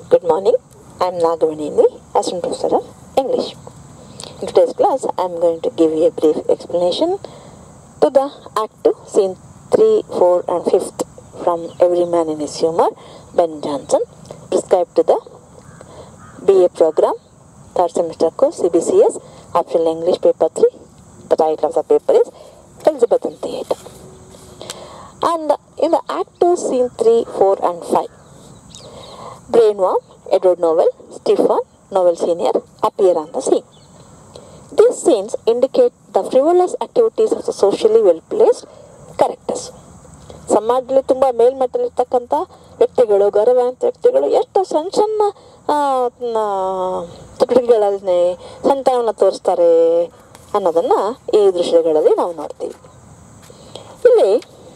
Good morning. I am Nagavanini, Assistant Professor of English. In today's class, I am going to give you a brief explanation to the Act 2, Scene 3, 4 and 5th from Every Man in His Humour, Ben Jonson, prescribed to the BA program, 3rd semester course, CBCS, optional English paper 3. The title of the paper is Elizabethan Theatre. And in the Act 2, Scene 3, 4 and 5, Brainworm, Edward Novell, Stephen, Novell Senior appear on the scene. These scenes indicate the frivolous activities of the socially well-placed characters. ಸಮಾಜದಲ್ಲಿ ತುಂಬ ಮೇಲ್ಮಟ್ಟದಲ್ಲಿರ್ತಕ್ಕಂಥ ವ್ಯಕ್ತಿಗಳು, ಗೌರವಾನ್ವಿತ ವ್ಯಕ್ತಿಗಳು ಎಷ್ಟು ಸಣ್ಣ ಸಣ್ಣ ಚಟುವಟಿಕೆಗಳಲ್ಲಿ ಸಂತಾನವನ್ನು ತೋರಿಸ್ತಾರೆ ಅನ್ನೋದನ್ನು ಈ ದೃಶ್ಯಗಳಲ್ಲಿ ನಾವು ನೋಡ್ತೀವಿ. ಇಲ್ಲಿ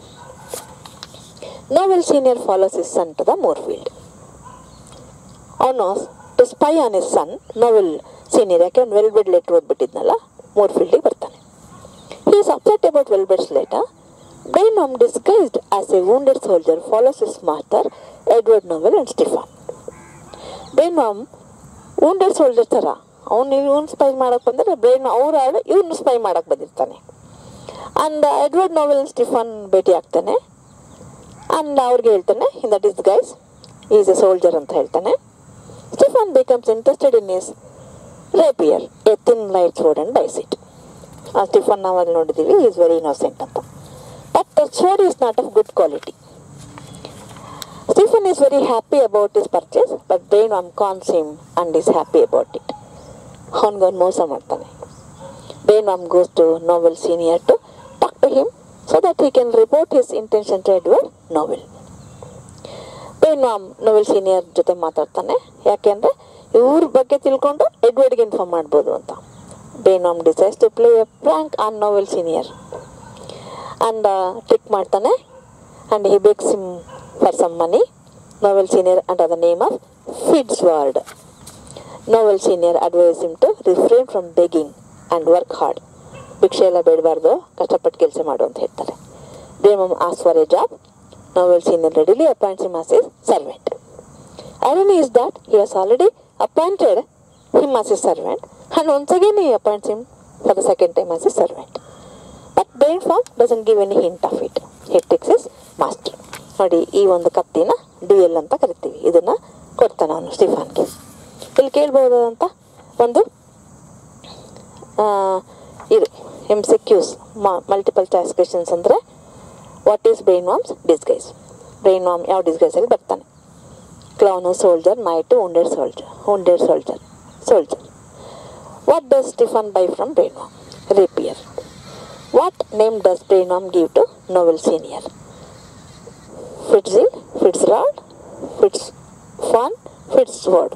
Knowell senior follows his son to the Moorfield. ಅವನು to spy on his son, Knowell senior ಯಾಕೆ ಅವ್ನು ವೆಲ್ಬೆಡ್ ಲೆಟರ್ ಓದ್ಬಿಟ್ಟಿದ್ನಲ್ಲ, ಮೂರ್ಫೀಲ್ಡಿಗೆ ಬರ್ತಾನೆ. He is upset about Wellbred's letter. Brainworm, disguised as a wounded soldier, follows his master, Edward Novell and Stephen. Brainworm wounded soldier ಥರ ಇವನು spy ಮಾಡೋಕ್ಕೆ ಬಂದರೆ brain ಅವ್ರು ಆಡು ಇವನು ಸ್ಪೈ ಮಾಡೋಕ್ಕೆ ಬಂದಿರ್ತಾನೆ. And Edward Knowell and Stephen ಭೇಟಿ ಆಗ್ತಾನೆ. ಆ್ಯಂಡ್ ಅವ್ರಿಗೆ ಹೇಳ್ತಾನೆ, that his guise is a soldier ಅಂತ ಹೇಳ್ತಾನೆ. Stephen becomes interested in his rapier, a thin light sword and dies it. ಆ ಸ್ಟಿಫನ್ ನಾವಲ್ಲಿ ನೋಡಿದ್ದೀವಿ, ಈಸ್ ವೆರಿ ಇನ್ನೋಸೆಂಟ್ ಅಂತ. But the sword is not of good quality. Stephen is very happy about his purchase, but Brainworm cons him and is happy about it. ಅವನಿಗೊಂದು ಮೋಸ ಮಾಡ್ತಾನೆ. Brainworm goes to Novell Senior to talk to him so that he can report his intention to Edward Novell. Brainworm Novell Senior ಜೊತೆ ಮಾತಾಡ್ತಾನೆ, ಯಾಕೆಂದರೆ ಇವ್ರ ಬಗ್ಗೆ ತಿಳ್ಕೊಂಡು ಎಡ್ವರ್ಡ್ಗೆ inform ಮಾಡ್ಬೋದು ಅಂತ. Brainworm decides to play a prank on Novell Senior. And trick ಮಾಡ್ತಾನೆ, and he begs him for some money. Novell Senior under the name of Fitzward. Novell Senior advises him to refrain from begging and work hard. ಭಿಕ್ಷೆ ಎಲ್ಲ ಬೇಡಬಾರ್ದು, ಕಷ್ಟಪಟ್ಟು ಕೆಲಸ ಮಾಡು ಅಂತ ಹೇಳ್ತಾರೆ. Brainworm asks for a job. Novell Senior readily appoints him as his servant. Irony is that he has already appointed him as his servant, and once again he appoints him for the second time as his servant. But Brainworm doesn't give any hint of it. He takes his master. ನೋಡಿ, ಈ ಒಂದು ಕತ್ತಿನ dual ಅಂತ ಕರಿತೀವಿ. ಇದನ್ನು ಕೊಡ್ತಾನೆ ಅವನು ಸ್ಟಿಫನ್ಗೆ. ಇಲ್ಲಿ ಕೇಳ್ಬೋದಂತ ಒಂದು ಇದು MCQs, ಮಲ್ಟಿಪಲ್ ಚಾಯ್ಸ್ ಕ್ವೆಶನ್ಸ್ ಅಂದರೆ, what is Brainworm's disguise? Brainworm ಯಾವ ಡಿಸ್ಗೈಸಲ್ಲಿ ಬರ್ತಾನೆ? Clown, soldier, knight, wounded soldier. What does Stephen buy from Brainworm? Rapier. What name does Brainworm give to Novell Senior? Fitzil, Fitzrod, Fitzfun, Fitzward.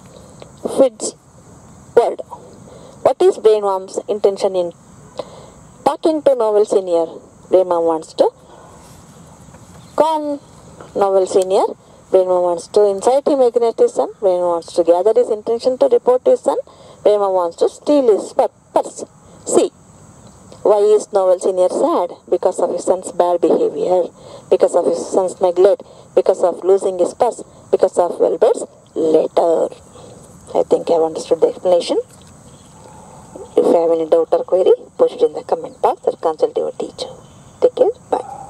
What is Brainworm's intention in talking to Novell Senior? Brainworm wants to con Novell Senior. Brainworm wants to incite him against his son. Brainworm wants to gather his intention to report to his son. Brainworm wants to steal his purse. See. Why is Novell Senior sad? Because of his son's bad behavior, because of his son's neglect, because of losing his purse, because of Welbert's letter. I think I have understood the explanation. If you have any doubt or query, post it in the comment box or consult your teacher. Take care. Bye.